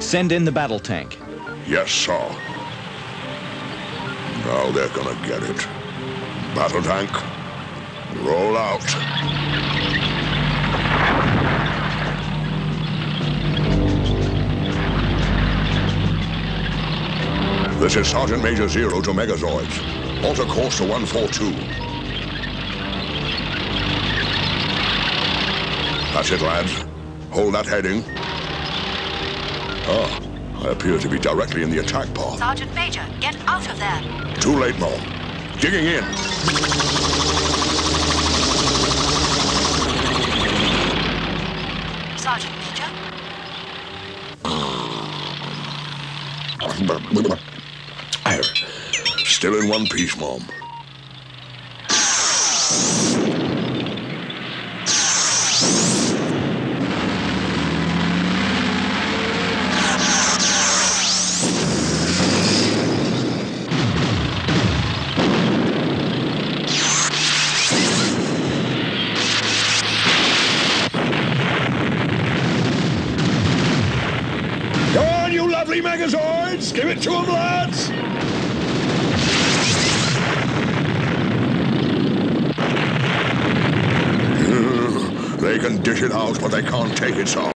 Send in the battle tank. Yes, sir. Now they're gonna get it. Battle tank, roll out. This is Sergeant Major Zero to Megazords. Alter course to 142. That's it, lads. Hold that heading. Ah, I appear to be directly in the attack path. Sergeant Major, get out of there. Too late, Mom. Digging in. Sergeant Major? Still in one piece, Mom. Go on, you lovely Megazords! Give it to them, lads! They can dish it out, but they can't take it, son.